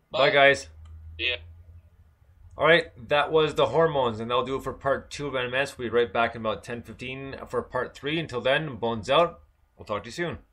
Bye, guys. Yeah. All right, that was the hormones, and that'll do it for part 2 of NMS. We'll be right back in about 10:15 for part 3. Until then, bones out. We'll talk to you soon.